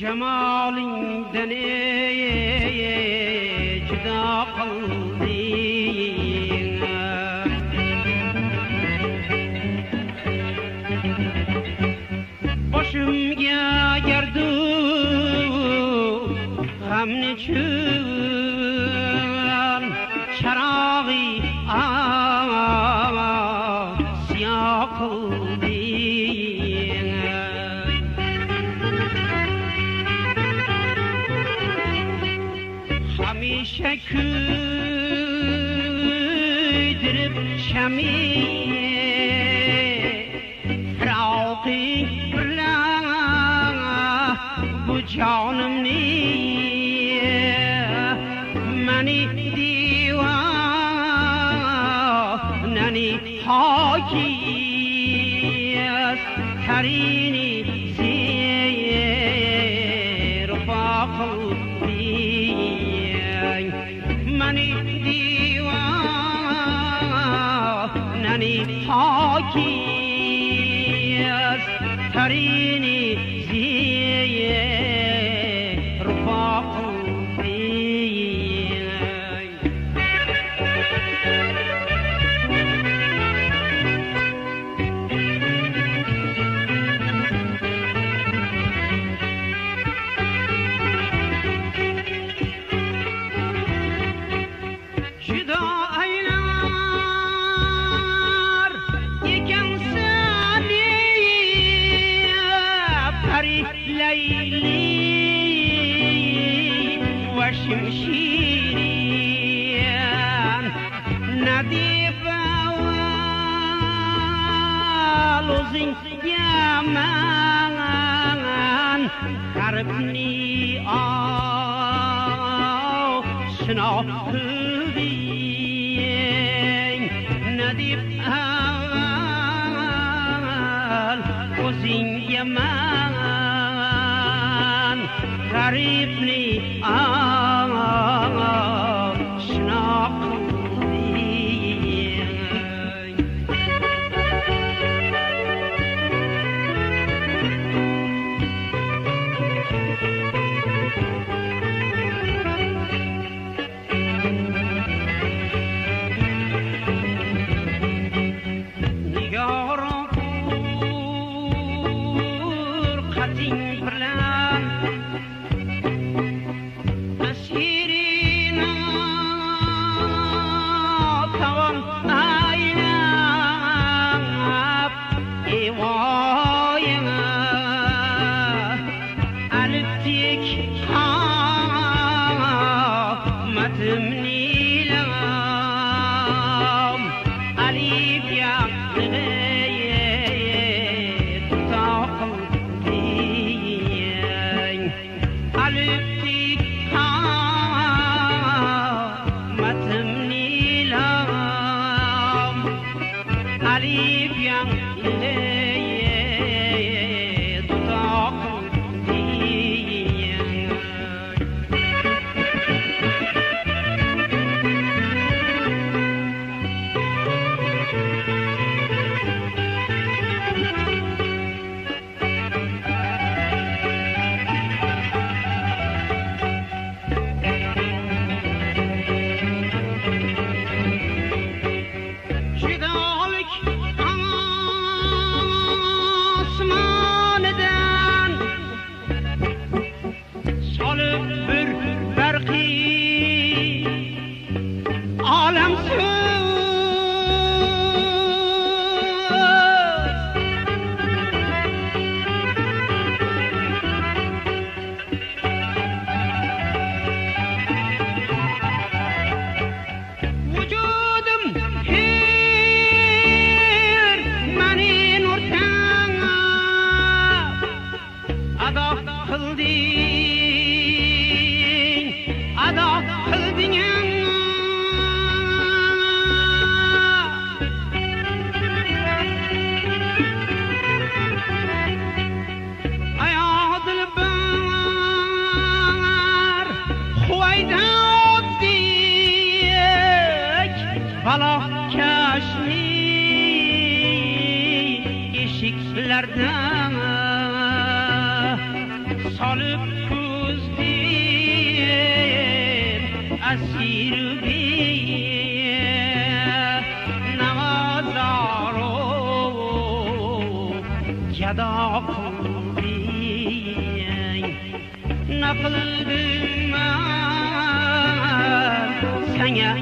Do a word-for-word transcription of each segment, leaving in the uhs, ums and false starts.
جمالingden juda qilding boshimga gardu g'amni chun charog'i siyoh qilding hamisha kuydirib shami firoqi bilan bu jonimni mani divanani hokiyat tarini zirfa qilding mani divanani hokiyat tarini zirfa شمشيريان نديب ولوزين يامان قربني آه شناهدين نديب ولوزين يامان قربني آه solib ko'zdim asir bir navazaro gado qilding naqildim man sanga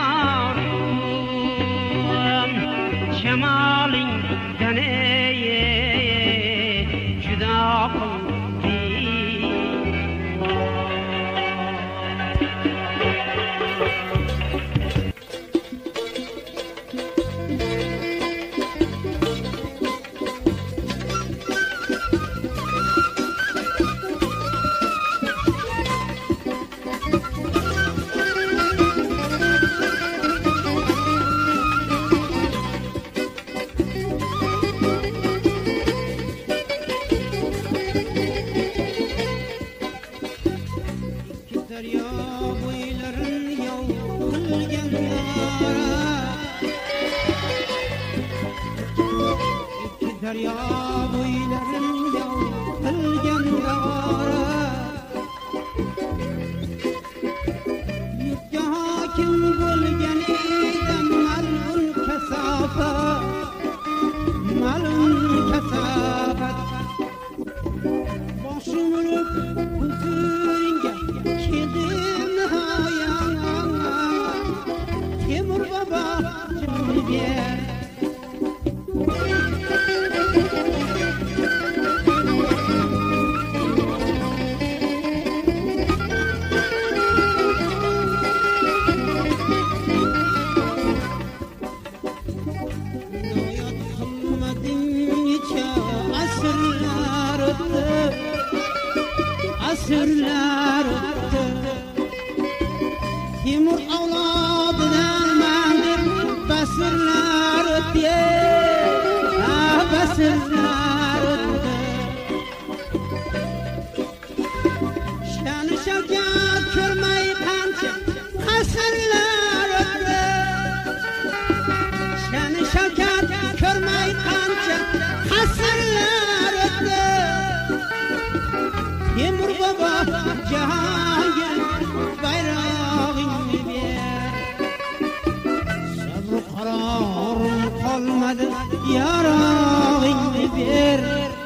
yorim jamolingdan judo daryo bo'ylarin yov qilgan yora yurtga hokim bo'lgan edim mal'un kasofat mal'un kasofat boshim urib huzuringga keldim nihoyat Temur bobo jimni ber asırlar öttü Timur avlodidan man deb basırlar öttü ah basırlar öttü Sha'ni shavkat ko'rmay qancha asrlar öttü Sha'ni shavkat ko'rmay qancha asrlar öttü Temur bobo Jahongir bayrog'ingni ber sabr qarorim qolmadi yorog'ingni ber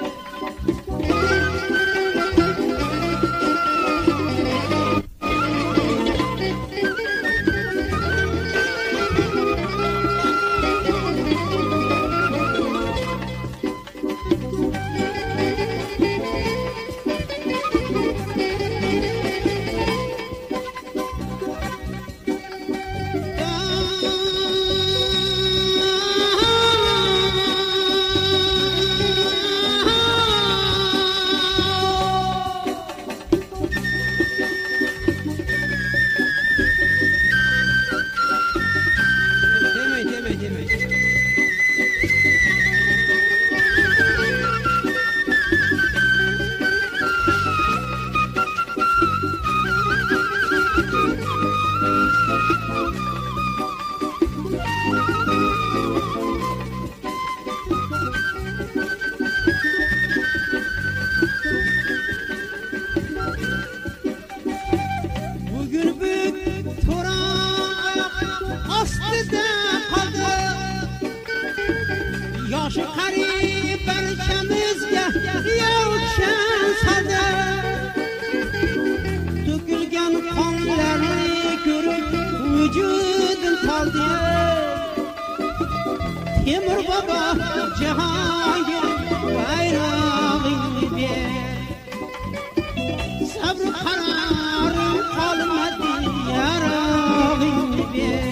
Yoshi qarib barchamizga yovchan sada to'kilgan qonlarni ko'rib vujudim qoldi Temur bobo Jahongir bayrog'ingni ber sabr qarorim qolmadi yorog'ingni ber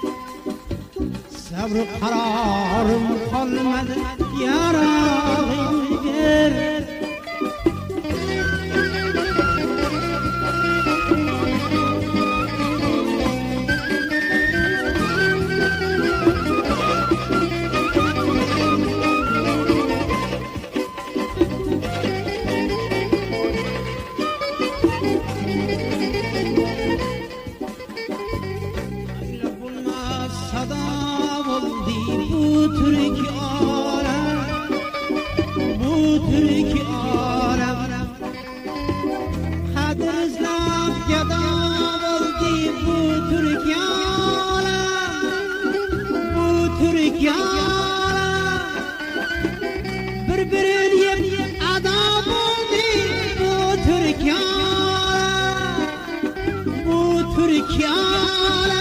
sabr qarorim qolmadi yorog'ingni ber Türk Türkiye'ye birbirini adam oldu bu Türkiye'ye bu Türkiye'ye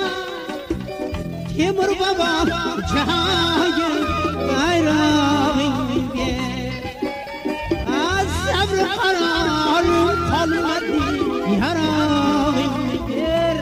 Timur Baba cahil bayrağın bir sabr kararım kalmadı yarağın bir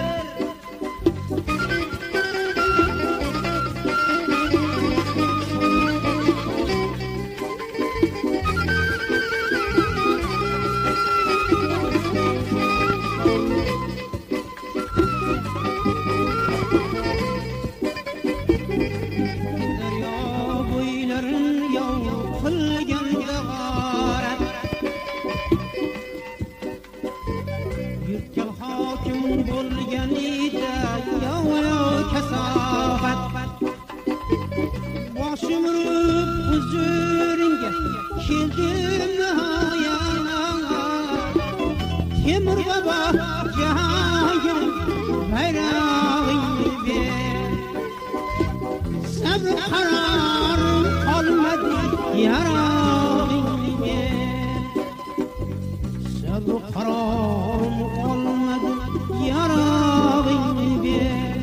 Timur Baba cahil bayrağın bir sabr kararım kalmadı yarağın bir sabr kararım kalmadı yarağın bir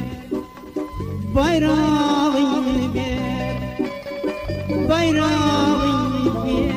bayrağın bir bayrağın bir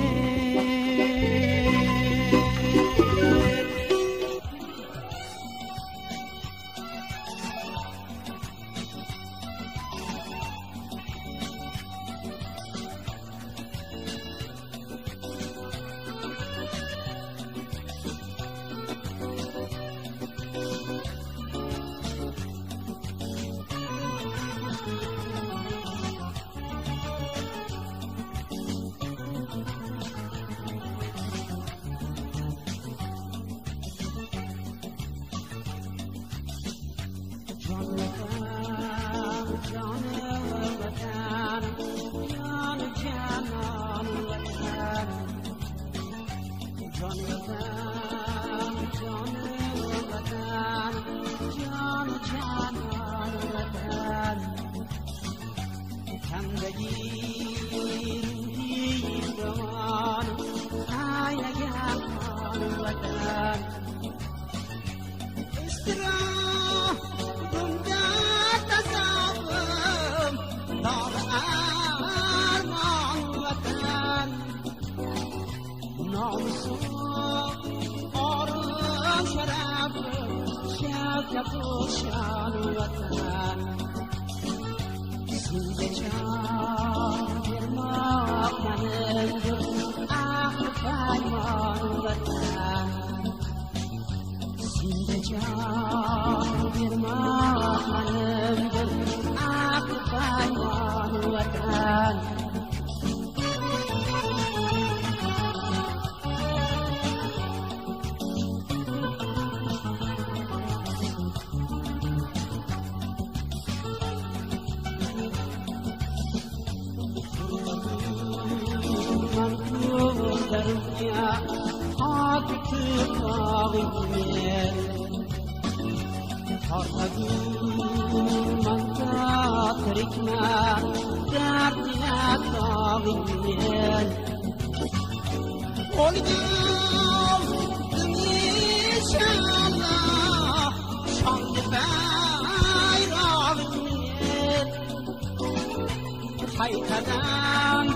Haykadan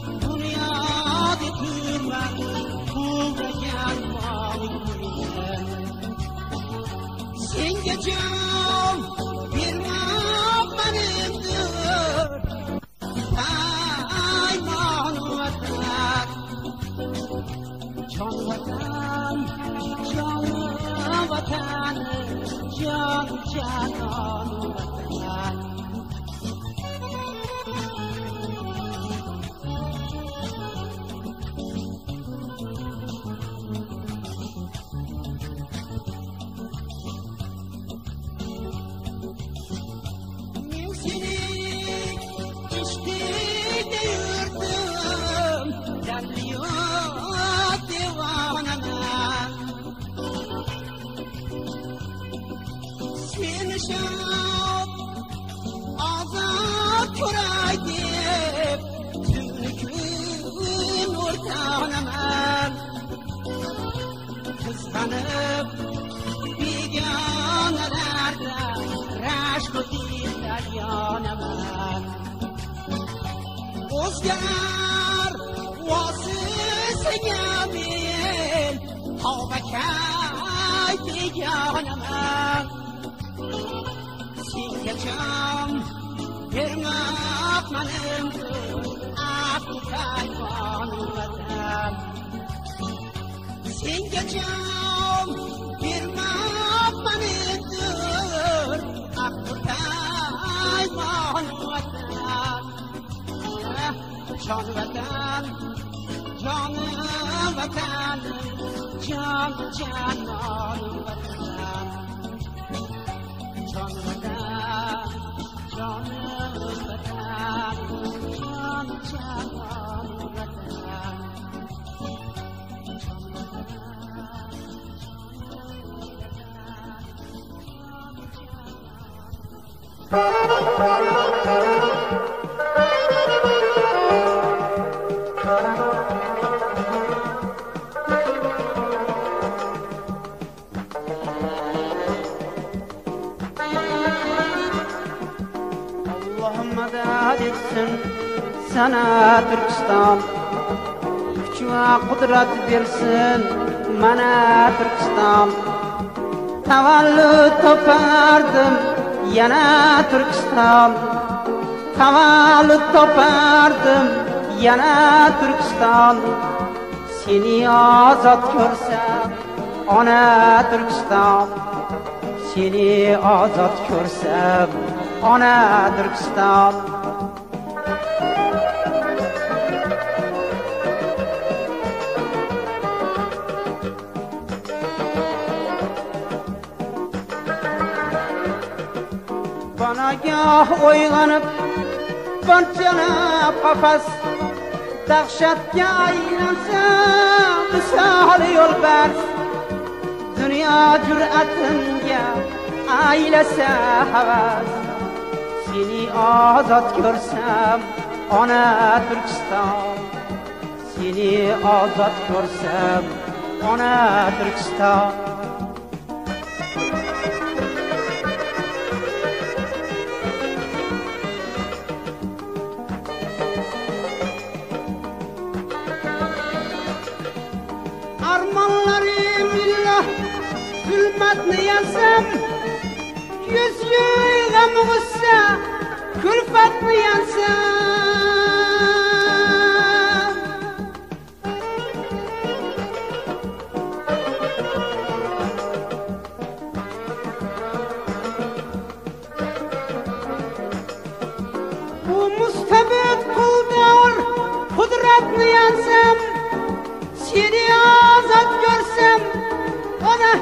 dünyada tümler kuvveten bağlıdır. Sen geçen bir mağbanımdır. Ayman vatan, can vatan, can vatan, can canan vatan. tanıp begonalarda rashk o'tiylar yonaman o'zgar vosisiga men tavbakay begonaman senga jon bermoqmanim aqldan senga jon bermoqmanim aqldan jon vatan jon vatan jon janon vatan jon vatan jon vatan jon janon vatan sana Türkistan kuch va qudrat bersin mana Türkistan tavallud topardim yana Türkistan tavallud topardim yana Türkistan seni ozod ko'rsam ona Türkistan seni ozod ko'rsam ona Türkistan Banagah uyg'onib parchalab qafas dahshatga aylansa misol yo'lbars dunyo jur'atimga aylasa havas seni ozod ko'rsam ona Türkiston seni ozod ko'rsam ona Türkiston armonlarim lillah zulmatni yansam yüz yig'am g'ussa kulfatni yansam bu mustabid quldan qudratni yansam seni ozod ko'rsam ona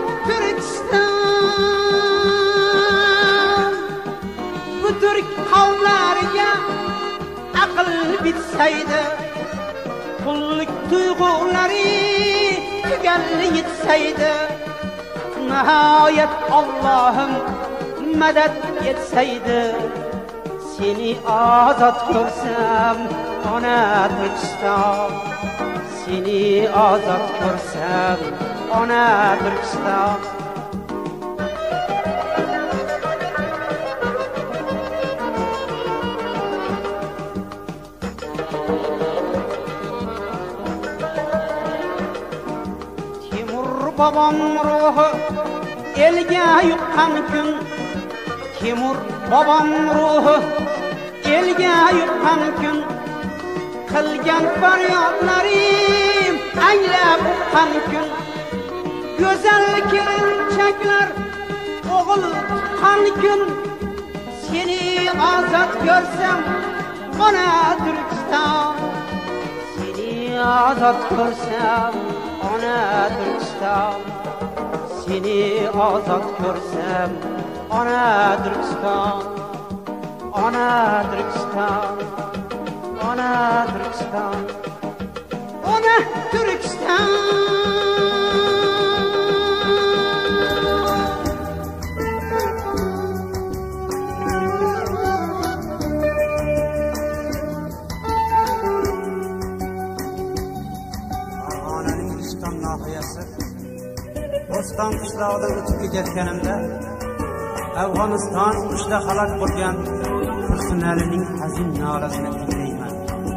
Türkiston bu Türk qavmlariga aql bitsaydi qullik tuyg'ulari tugal yetsaydi nihoyat Allohim madad etsaydi seni ozod ko'rsam ona Türkiston seni ozod ko'rsam ona Türkiston Timur bobom ruhi elga yuqqan kun Timur bobom ruhi elga yuqqan kun qilgan faryodlarim anglab uqqan kun go'zal kelinchaklar o'g'il tuqqan kun seni ozod ko'rsam ona Türkiston seni ozod ko'rsam ona Türkiston seni ozod ko'rsam ona Türkiston ona Türkiston ona Türkiston ona Türkiston Turkiston qishlog'idan o'tib ketayotganimda Afg'oniston urushida halok bo'lgan Tursunalining hazin nolasini tinglayman.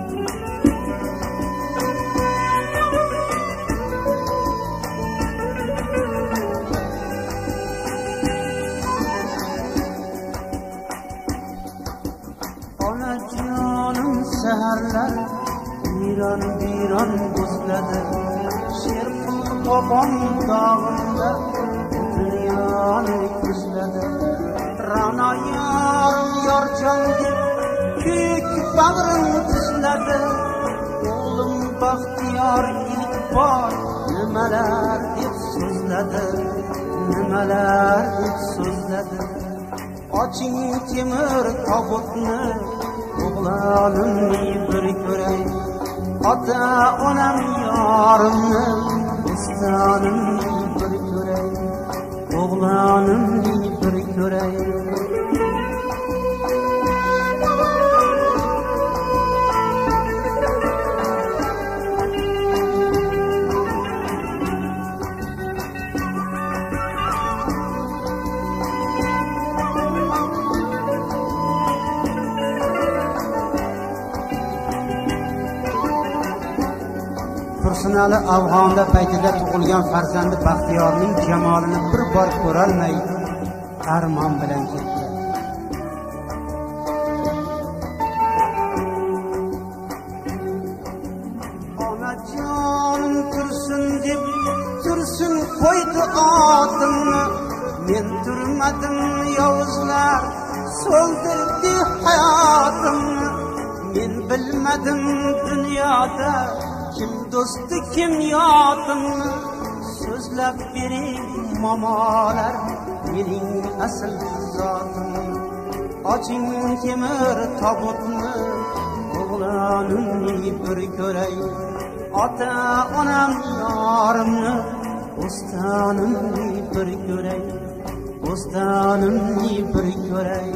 Onajonim saharlar viron viron buzladi, sher qopon dog'imda dunyoni ko'zladi. Ra'no yorim yorjon deb kuyik bag'rim tuzladi, o'g'lim baxtiyor ilk bor nimalar deb so'zladi, nimalar deb so'zladi. Oching temir tobutni, o'g'lonimni bir ko'ray, ota onam yorimni, o'stonimni bir ko'ray, o'g'lonimni bir ko'ray. Tursunali Afg'onda paytida tug'ilgan farzandi Baxtiyorning jamolini bir bor ko'rolmay armon bilan ketdi. Onajonim tursin deb tursin qo'ydi otimni, men turmadim yovuzlar so'ldirdi hayotimni. Men bilmadim dunyoda kim do'sti kim yotimni, so'zlab bering momolar mening asl zotim. Oching temir tobutni, o'g'lonimni bir ko'ray, ota onam yorimni, o'stonimni bir ko'ray, o'stonimni bir ko'ray.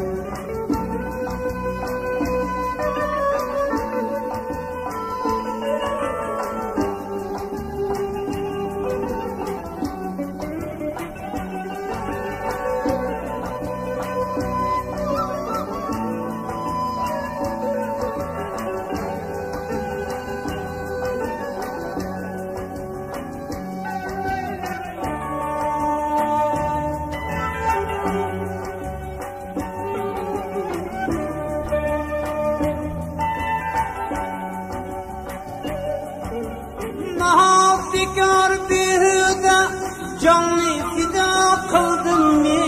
Bekor behuda jonni fido qildim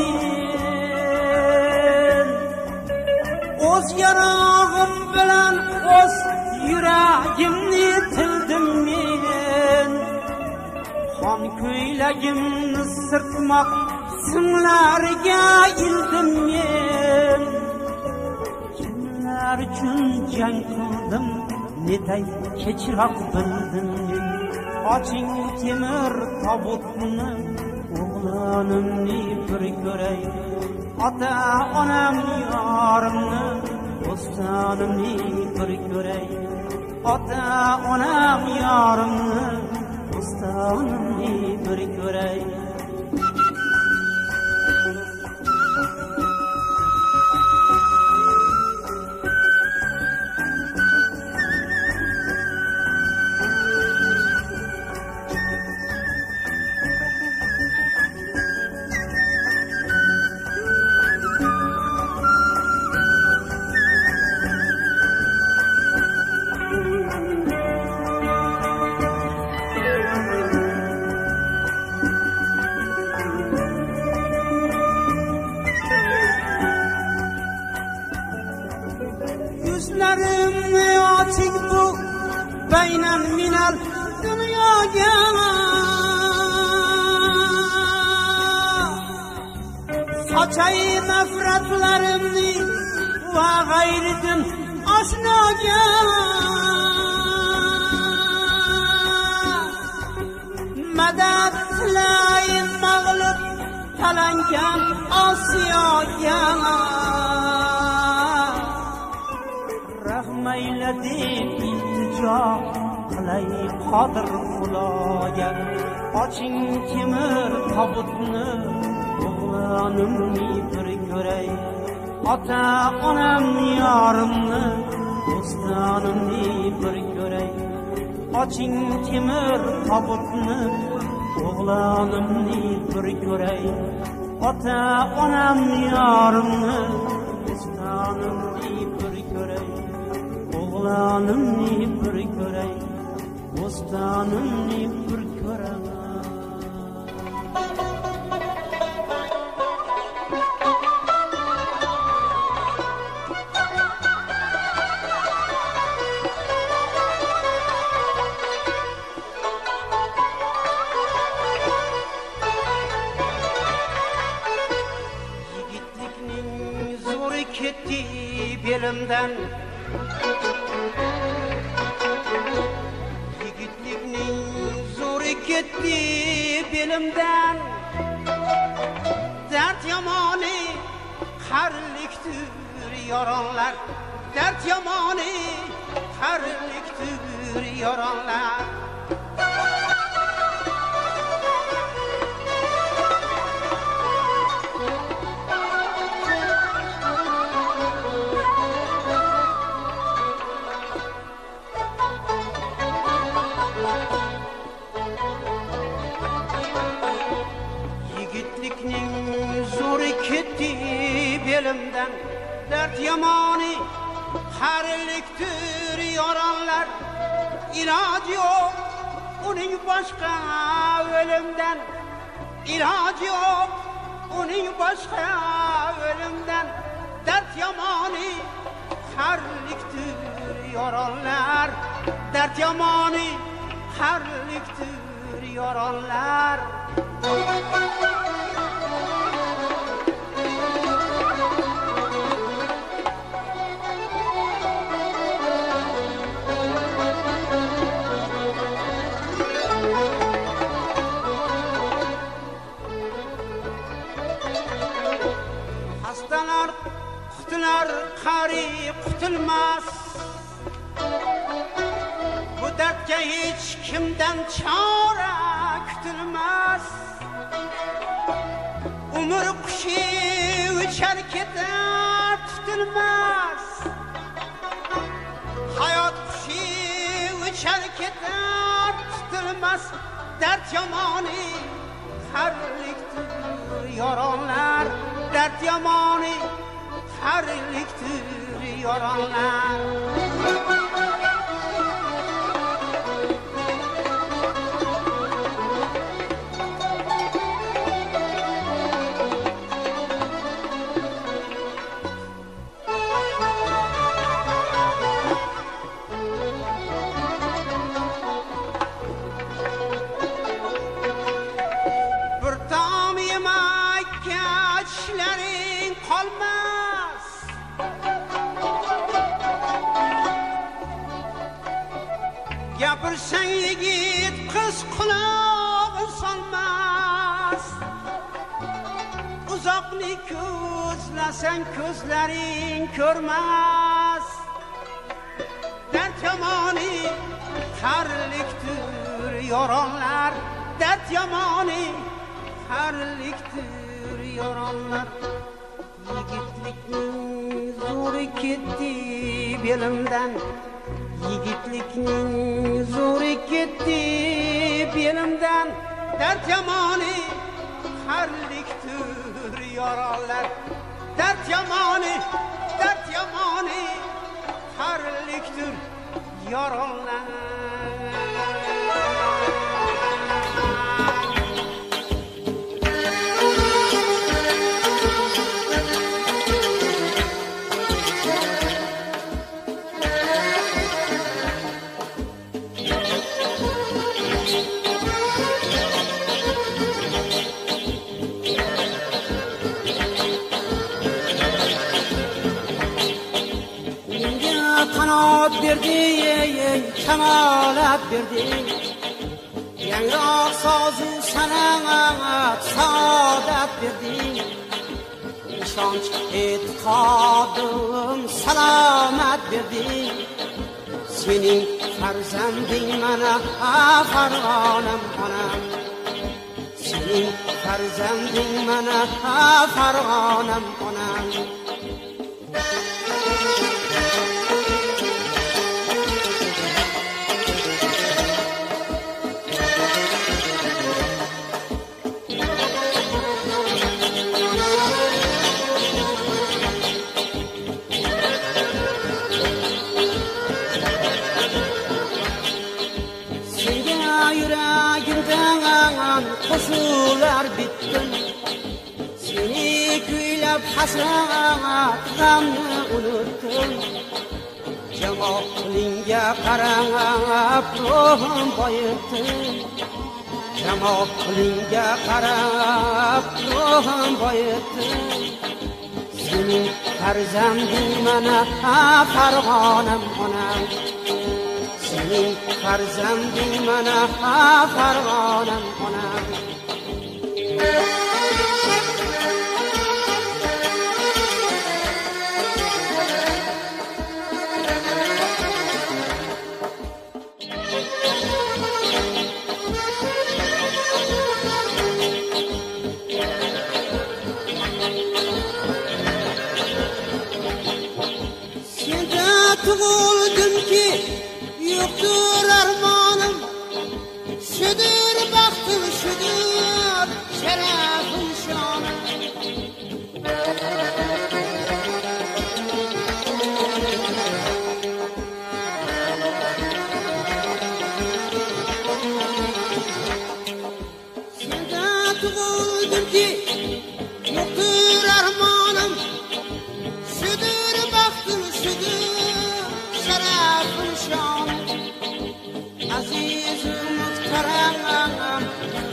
men, o'z yarog'im bilan o'z yuragimni tildim men. Xon ko'ylagimni sirtmoq simlariga ildim men. Kimlar uchun jang qildim, netay kechroq bildim men. Oching temir tobutni, o'g'lonimni bir ko'ray, ota onam yorimni, o'stonimni bir ko'ray, ota onam yorimni, o'stonimni bir ko'ray. Yuzlarimni oching bu baynan minal dunyoga, sochay nafratlarimni va g'ayridan oshnoga. Madad tilayin mag'lub talangan Osiyoga. Rahmayla deb iltijo qilay qodir xudoga. Oching temir tobutni, o'g'lonimni bir ko'ray. Ota onam yorimni, do'stonimni bir ko'ray. Oching temir tobutni, o'g'lonimni bir ko'ray. Ota onam yorimni, do'stonimni bir ko'ray. O'g'lonimni bir ko'ray, do'stonimni bir ko'ray. Ketdi belimdan, yigitlikning zo'ri ketdi belimdan. Dard yomoni qarilikdir yoronlar, dard yomoni qarilikdir yoronlar. Ketdi belimdan, dard yomoni qarilikdir yoronlar. Iloj yo'q uning boshqa o'limdan, iloj yo'q uning boshqa o'limdan. Dard yomoni qarilikdir yoronlar, dard yomoni qarilikdir yoronlar. Hastalar qutular, qari qutilmas. Bu dardga hech kimdan chora kutilmas. Umr qushi uchar ketar tutilmas. Hayot qushi uchar ketar tutilmas. Dard yomoni qarilikdir yoronlar, dard yomoni qarilikdir yoronlar. Bir tam yemakka tishlaring qolmas. Gapirsang yigit qiz qulog'i solmas. Uzoqni ko'zlasang ko'zlaring ko'rmas. Dard yomoni qarilikdir yoronlar, dard yomoni qarilikdir yoronlar. Yigitlikning zo'ri ketdi belimdan, yigitlikning zo'ri ketdi belimdan. Dard yomoni qarilikdir yoronlar, dard yomoni, dard yomoni qarilikdir yoronlar. Qanot berdi, kamolat berdi. Yangroq so'zu sana'at saodat berdi. Ishonch e'tiqodim salomat berdi. sening farzanding mana Farg'onam onam, sening farzanding mana Farg'onam onam. Koşular bittin, seni küylep hasrat gamni unuttum. Jamolingga qarab ruhim boyibdi, jamolingga qarab ruhim boyibdi. Sening farzanding mana Farg'onam onam, sening farzanding mana Farg'onam onam. Senda tug'ildim ki yoktur armonim, shudur baxtim, shudur sharafim, shonim. Senda tug'ildim ki yoktur armonim, shudur baxtim, shudur sharafim, shonim. Aziz muhtaram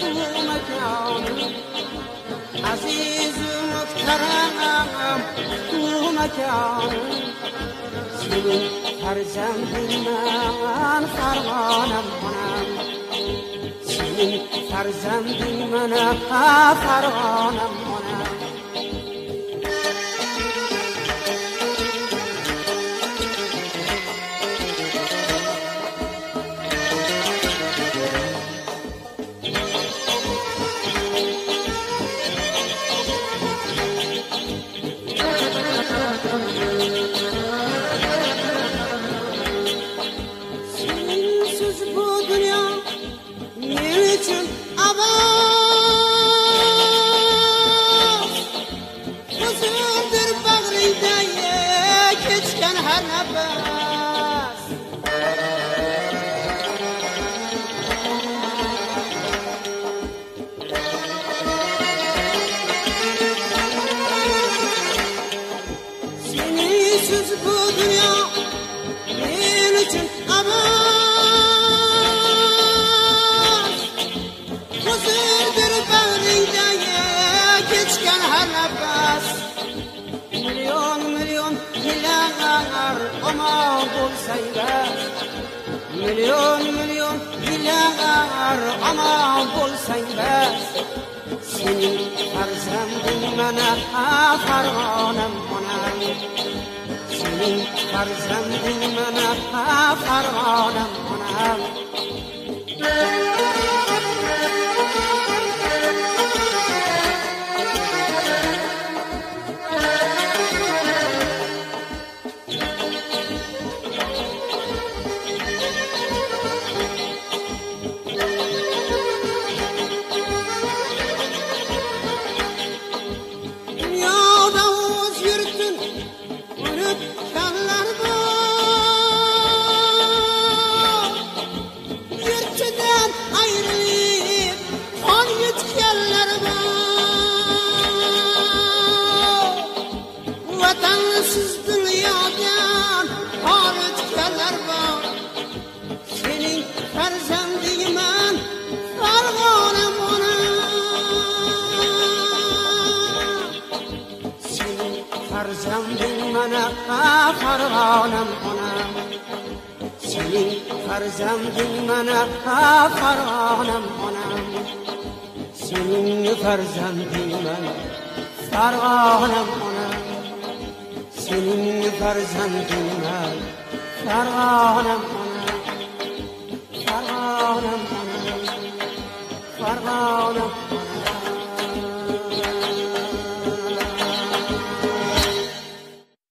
Aziz muhtaram bu makanım, senin farzandingman Farg'onam onam, senin farzandingman Farg'onam onam. Sensiz bu dünya ne için abad? Huzurdur bağrıyda geçken her nefes. Sensiz bu dünya ne için abad? Huzurdur bağrıyda geçken her nefes. Milyon milyon yıllar aman bulsaylar, milyon milyon yıllar aman bulsaylar. Senin farzanding mana Farg'onam onam, senin farzanding mana Farg'onam onam. Dünyada uz yürüttün, unutkanlar var. Yurtçıdan ayrılıp kan yutkanlar var. Vatansız dünyadan kan yutkanlar var. Senin farzandingman Farg'onam onam, senin farzanding mana Farg'onam onam, sening farzanding mana Farg'onam onam, sening farzanding mana Farg'onam onam, sening farzanding mana Farg'onam onam.